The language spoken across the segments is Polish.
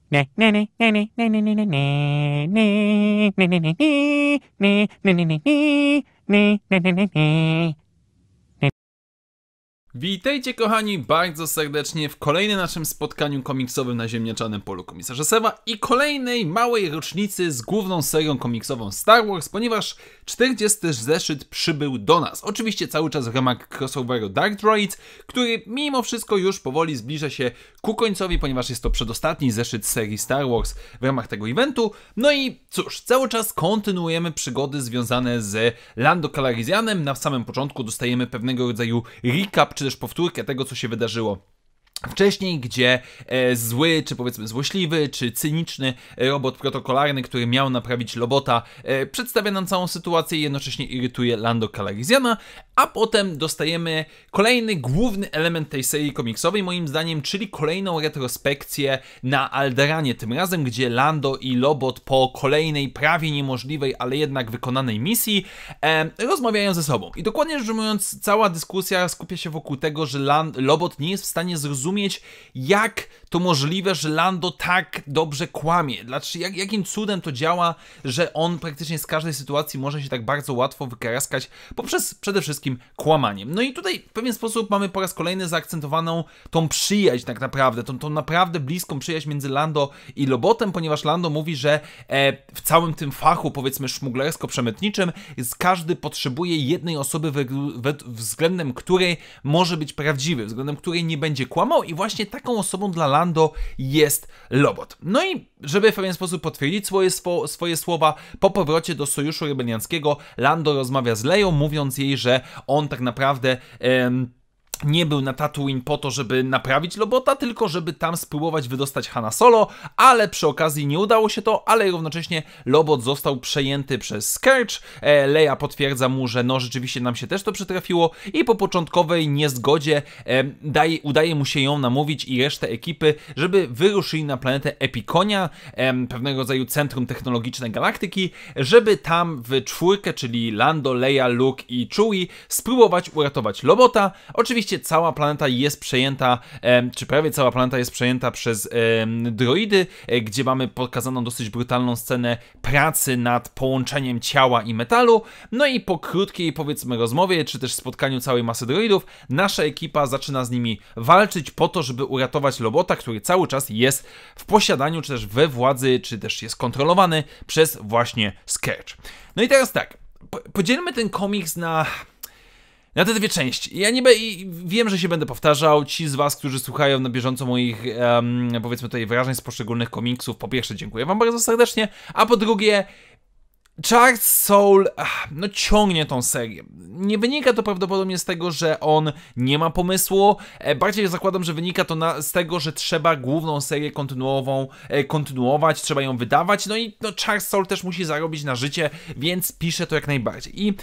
Witajcie kochani bardzo serdecznie w kolejnym naszym spotkaniu komiksowym na ziemniaczanym polu komisarza Seva i kolejnej małej rocznicy z główną serią komiksową Star Wars, ponieważ 40. zeszyt przybył do nas. Oczywiście cały czas w ramach crossoveru Dark Droids, który mimo wszystko już powoli zbliża się ku końcowi, ponieważ jest to przedostatni zeszyt serii Star Wars w ramach tego eventu. No i cóż, cały czas kontynuujemy przygody związane z Lando Calrissianem. Na samym początku dostajemy pewnego rodzaju recap, czy też powtórkę tego, co się wydarzyło wcześniej, gdzie zły, czy powiedzmy złośliwy, czy cyniczny robot protokolarny, który miał naprawić Lobota, przedstawia nam całą sytuację i jednocześnie irytuje Lando Calrissiana, a potem dostajemy kolejny główny element tej serii komiksowej, moim zdaniem, czyli kolejną retrospekcję na Alderanie, tym razem, gdzie Lando i Lobot po kolejnej prawie niemożliwej, ale jednak wykonanej misji rozmawiają ze sobą. I dokładnie rzecz ujmując, cała dyskusja skupia się wokół tego, że Lobot nie jest w stanie zrozumieć, jak to możliwe, że Lando tak dobrze kłamie. Jakim cudem to działa, że on praktycznie z każdej sytuacji może się tak bardzo łatwo wykaraskać poprzez przede wszystkim kłamaniem. No i tutaj w pewien sposób mamy po raz kolejny zaakcentowaną tą przyjaźń tak naprawdę, tą naprawdę bliską przyjaźń między Lando i Lobotem, ponieważ Lando mówi, że w całym tym fachu, powiedzmy szmuglersko-przemytniczym, każdy potrzebuje jednej osoby, względem której może być prawdziwy, względem której nie będzie kłamał, i właśnie taką osobą dla Lando jest Lobot. No i żeby w pewien sposób potwierdzić swoje słowa, po powrocie do Sojuszu Rebelianckiego Lando rozmawia z Leią, mówiąc jej, że on tak naprawdę nie był na Tatooine po to, żeby naprawić Lobota, tylko żeby tam spróbować wydostać Hana Solo, ale przy okazji nie udało się to, ale równocześnie Lobot został przejęty przez Scourge. Leia potwierdza mu, że no rzeczywiście nam się też to przytrafiło, i po początkowej niezgodzie udaje mu się ją namówić i resztę ekipy, żeby wyruszyli na planetę Epikonia, pewnego rodzaju centrum technologiczne galaktyki, żeby tam w czwórkę, czyli Lando, Leia, Luke i Chewie, spróbować uratować Lobota. Oczywiście cała planeta jest przejęta, czy prawie cała planeta jest przejęta przez droidy, gdzie mamy pokazaną dosyć brutalną scenę pracy nad połączeniem ciała i metalu. No i po krótkiej, powiedzmy, rozmowie, czy też spotkaniu całej masy droidów, nasza ekipa zaczyna z nimi walczyć po to, żeby uratować Lobota, który cały czas jest w posiadaniu, czy też we władzy, czy też jest kontrolowany przez właśnie Scourge. No i teraz tak, podzielmy ten komiks na te dwie części. Ja wiem, że się będę powtarzał. Ci z was, którzy słuchają na bieżąco moich, powiedzmy tutaj, wrażeń z poszczególnych komiksów, po pierwsze dziękuję wam bardzo serdecznie, a po drugie Charles Soule no ciągnie tą serię. Nie wynika to prawdopodobnie z tego, że on nie ma pomysłu. Bardziej zakładam, że wynika to z tego, że trzeba główną serię kontynuować, trzeba ją wydawać. No i Charles Soule też musi zarobić na życie, więc pisze to jak najbardziej. I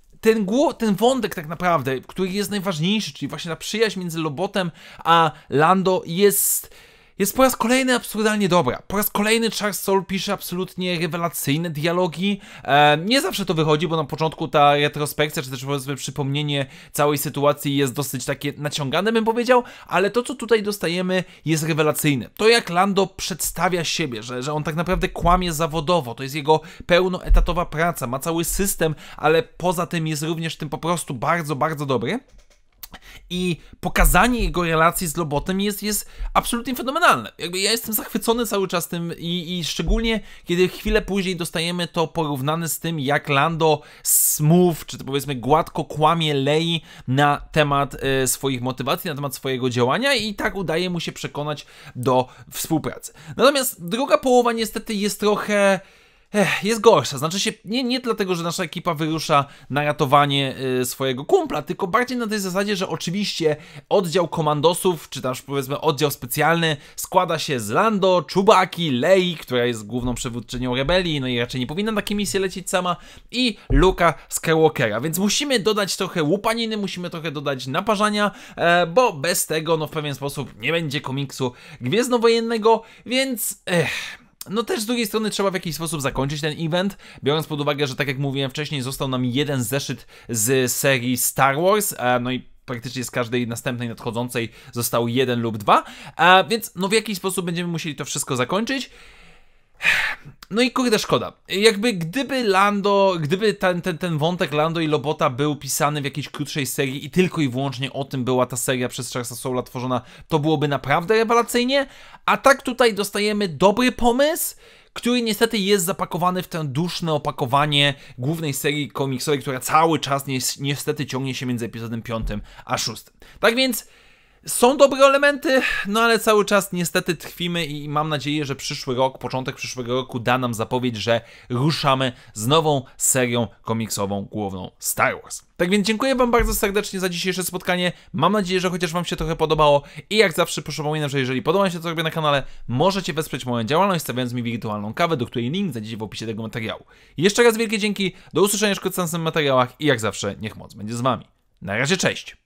ten wątek tak naprawdę, który jest najważniejszy, czyli właśnie ta przyjaźń między Lobotem a Lando jest po raz kolejny absurdalnie dobra. Po raz kolejny Charles Soule pisze absolutnie rewelacyjne dialogi. Nie zawsze to wychodzi, bo na początku ta retrospekcja, czy też powiedzmy przypomnienie całej sytuacji jest dosyć takie naciągane, bym powiedział, ale to, co tutaj dostajemy, jest rewelacyjne. To, jak Lando przedstawia siebie, że on tak naprawdę kłamie zawodowo, to jest jego pełnoetatowa praca, ma cały system, ale poza tym jest również tym po prostu bardzo, bardzo dobry. I pokazanie jego relacji z Lobotem jest absolutnie fenomenalne. Jakby ja jestem zachwycony cały czas tym i szczególnie kiedy chwilę później dostajemy to porównane z tym, jak Lando smooth, czy to powiedzmy gładko kłamie Lei na temat swoich motywacji, na temat swojego działania, i tak udaje mu się przekonać do współpracy. Natomiast druga połowa niestety jest trochę jest gorsza. Znaczy się nie dlatego, że nasza ekipa wyrusza na ratowanie swojego kumpla, tylko bardziej na tej zasadzie, że oczywiście oddział komandosów, czy też powiedzmy oddział specjalny składa się z Lando, Chewbacki, Lei, która jest główną przywódczynią rebelii, no i raczej nie powinna takie misje lecieć sama, i Luke'a Skywalkera, więc musimy dodać trochę łupaniny, musimy trochę dodać naparzania, bo bez tego no w pewien sposób nie będzie komiksu gwiezdnowojennego, więc no też z drugiej strony trzeba w jakiś sposób zakończyć ten event, biorąc pod uwagę, że tak jak mówiłem wcześniej, został nam jeden zeszyt z serii Star Wars, no i praktycznie z każdej następnej nadchodzącej został 1 lub 2, więc no w jakiś sposób będziemy musieli to wszystko zakończyć. No i kurde, szkoda. Jakby gdyby ten wątek Lando i Lobota był pisany w jakiejś krótszej serii i tylko i wyłącznie o tym była ta seria przez Charlesa Soula tworzona, to byłoby naprawdę rewelacyjnie, a tak tutaj dostajemy dobry pomysł, który niestety jest zapakowany w to duszne opakowanie głównej serii komiksowej, która cały czas niestety ciągnie się między epizodem 5 a 6. Tak więc są dobre elementy, no ale cały czas niestety trwimy i mam nadzieję, że początek przyszłego roku da nam zapowiedź, że ruszamy z nową serią komiksową główną Star Wars. Tak więc dziękuję wam bardzo serdecznie za dzisiejsze spotkanie, mam nadzieję, że chociaż wam się trochę podobało i jak zawsze przypominam, że jeżeli podoba się to, co robię na kanale, możecie wesprzeć moją działalność, stawiając mi wirtualną kawę, do której link znajdziecie w opisie tego materiału. Jeszcze raz wielkie dzięki, do usłyszenia w następnych materiałach i jak zawsze niech moc będzie z wami. Na razie, cześć!